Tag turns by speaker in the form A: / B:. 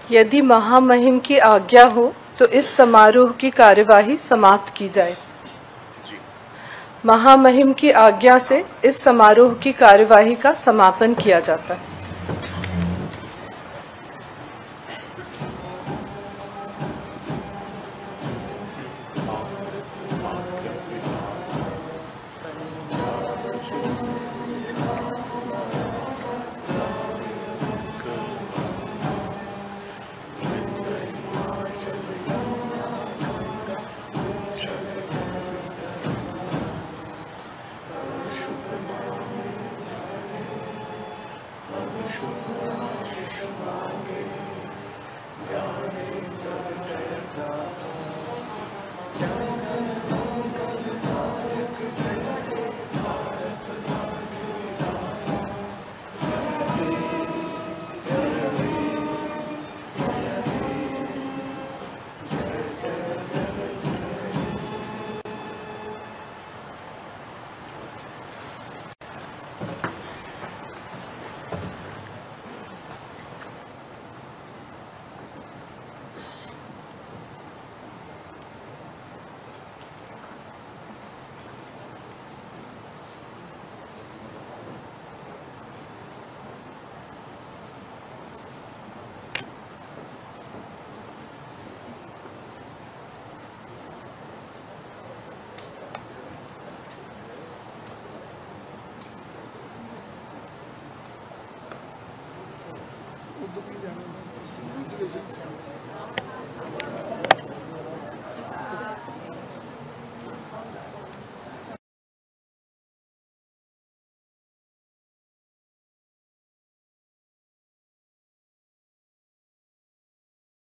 A: यदि महामहिम की आज्ञा हो तो इस समारोह की कार्यवाही समाप्त की जाए। महामहिम की आज्ञा से इस समारोह की कार्यवाही का समापन किया जाता है।
B: Congratulations.